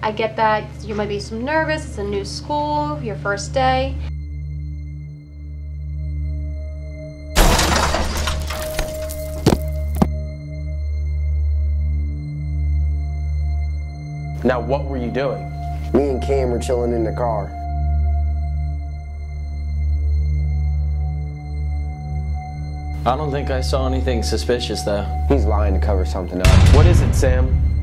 I get that you might be some nervous, it's a new school, your first day. Now, what were you doing? Me and Cam were chilling in the car. I don't think I saw anything suspicious there. He's lying to cover something up. What is it, Sam?